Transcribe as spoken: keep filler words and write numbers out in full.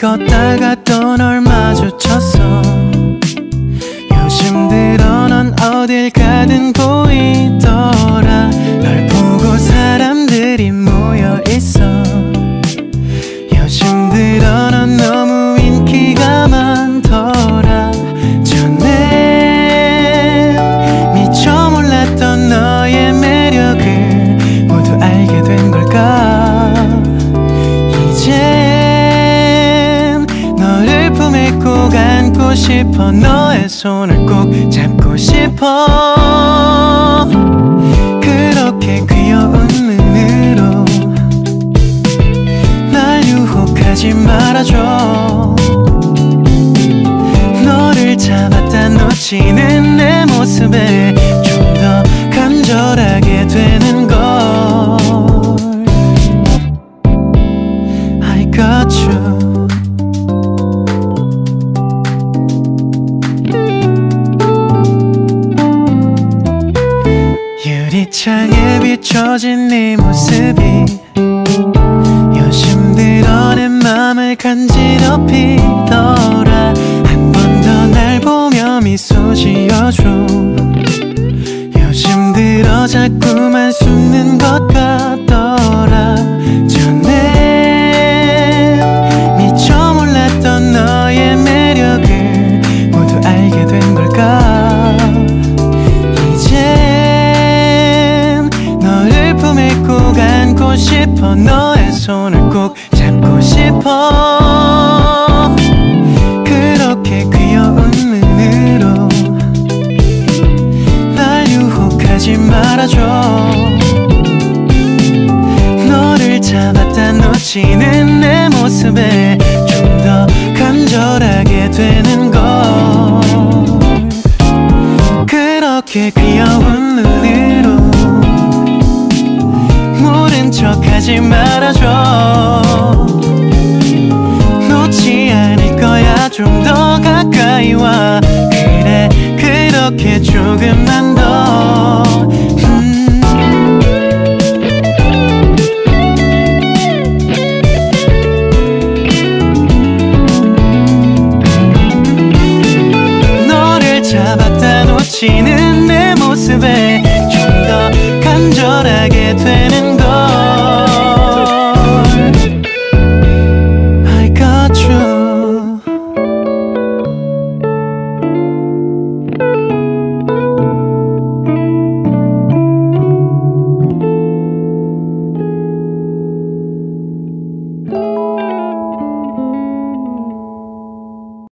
걷다가 또 널 마주쳤어. 요즘 들어 넌 어딜 가든 보이더라. 널 보고 사람들이 모여있어. 요즘 들어 넌 너무 인기가 많더라. 전엔 미처 몰랐던 너의 매력을 모두 알게 된 걸까. 이젠 너를 품에 꼭 안고 싶어. 너의 손을 꼭 잡고 싶어. 그렇게 귀여운 눈으로 날 유혹하지 말아줘. 너를 잡았다 놓치는 내 모습에 좀 더 간절하게 되는 걸. I got you. 유리창에 비춰진 네 모습이 요즘 들어 내 맘을 간지럽히더라. 한 번 더 날 보며 미소 지어줘. 요즘 들어 자꾸만 숨는 것 같더라. 전엔 미처 몰랐던 너의 매력을 모두 알게 된 걸까. 이젠 너를 품에 꼭 안고 싶어. 너의 손을 꼭 잡고 싶어. 그렇게 귀여운 눈으로 날 유혹하지 말아줘. 너를 잡았다 놓치는 내 모습에 좀 더 간절하게 되는 걸. 그렇게 귀여운 눈으로 모른 척하지 말아줘. 놓지 않을 거야. 좀 더 가까이 와. 그래 그렇게 조금만 더. 음. 너를 잡았다 놓치는 내 모습에 좀 더 간절하게 되는